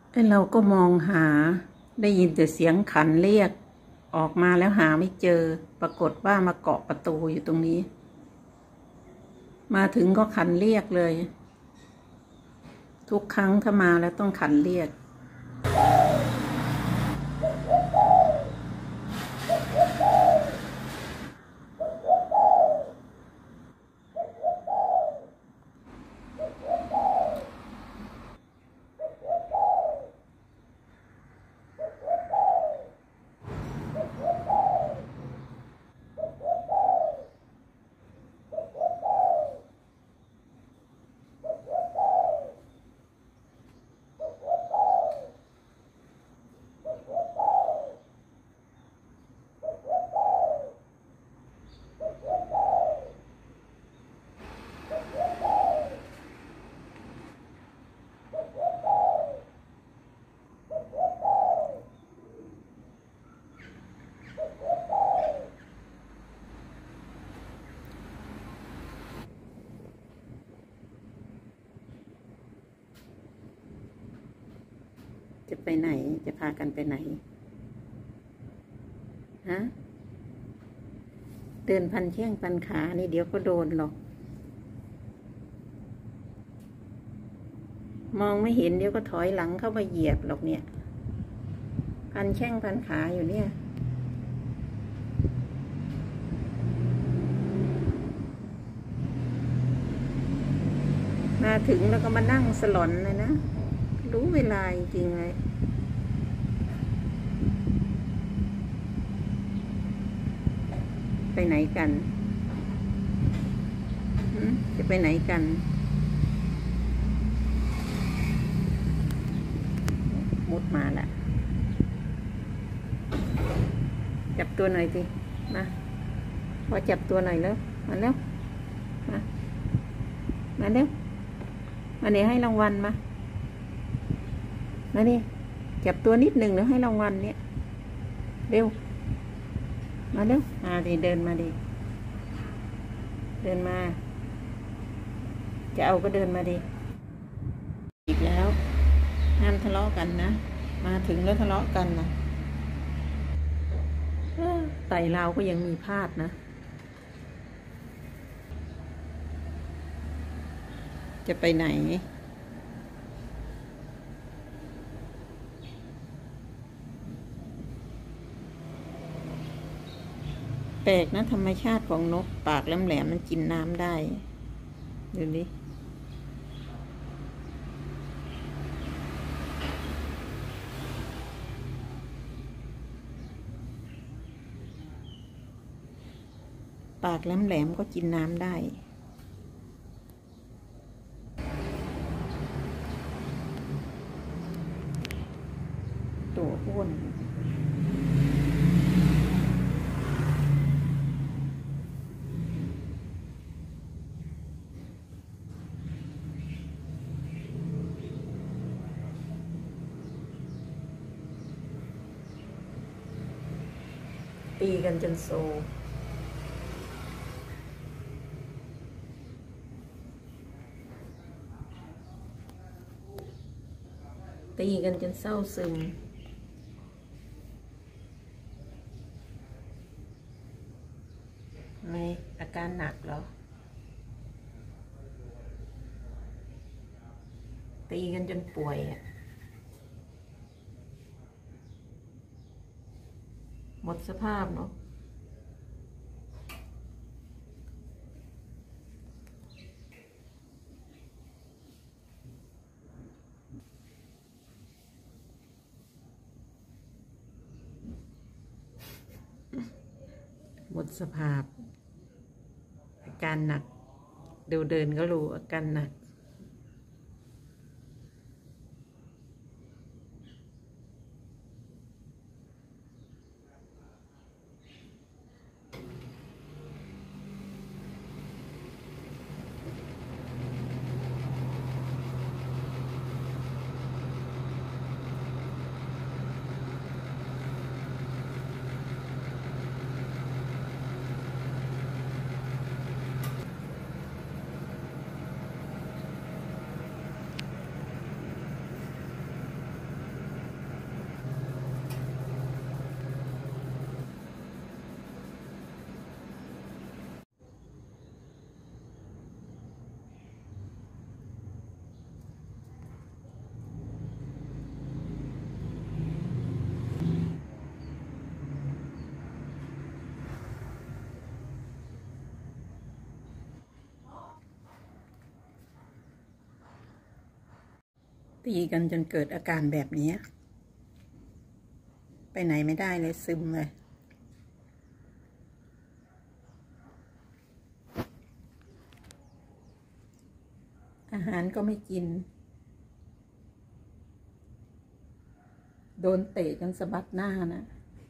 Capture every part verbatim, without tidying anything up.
ไอ้เราก็มองหาได้ยินแต่เสียงขันเรียกออกมาแล้วหาไม่เจอปรากฏว่ามาเกาะประตูอยู่ตรงนี้มาถึงก็ขันเรียกเลยทุกครั้งถ้ามาแล้วต้องขันเรียกจะไปไหนจะพากันไปไหนฮะเดินพันแข้งพันขานี่เดี๋ยวก็โดนหรอกมองไม่เห็นเดี๋ยวก็ถอยหลังเข้ามาเหยียบหรอกเนี่ยพันแข้งพันขาอยู่เนี่ยมาถึงแล้วก็มานั่งสลอนเลยนะรู้เวลาจริงๆเลยไปไหนกันจะไปไหนกันมุดมาละจับตัวหน่อยสิมาพอจับตัวหน่อยแล้วมาแล้วมามาเร็วมาเนี่ยให้รางวัลมามาดิจับตัวนิดหนึ่งแล้วให้รางวัลเนี่ยเร็วมาเร็วมาดิเดินมาดิเดินมาจะเอาก็เดินมาดิอีกแล้วห้ามทะเลาะกันนะมาถึงแล้วทะเลาะกันนะไต่เราก็ยังมีพลาดนะจะไปไหนแปลกนะธรรมชาติของนกปากแหลมๆมันกินน้ำได้ดูดิปากแหลมๆก็กินน้ำได้ตัวอ้วนตีกันจนโซตีกันจนเศร้าซึมไม่อาการหนักเหรอตีกันจนป่วยอ่ะหมดสภาพเนาะหมดสภาพอาการหนักเดี๋ยวเดินก็รู้อาการหนักตีกันจนเกิดอาการแบบนี้ ไปไหนไม่ได้เลยซึมเลยอาหารก็ไม่กินโดนเตะจนสะบัดหน้านะ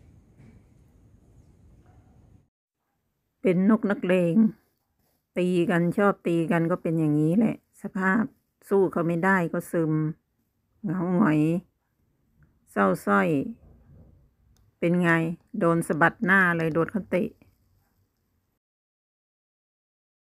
เป็นนกนักเลงตีกันชอบตีกันก็เป็นอย่างนี้แหละสภาพสู้เขาไม่ได้ก็ซึมเหงาหงอยเศร้าส้อยเป็นไงโดนสะบัดหน้าเลยโดนเขาเตะ